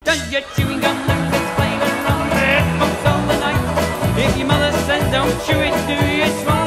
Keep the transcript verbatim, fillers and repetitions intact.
Does your chewing gum lose its flavour on red books all the night? If your mother says don't chew it, do you swallow?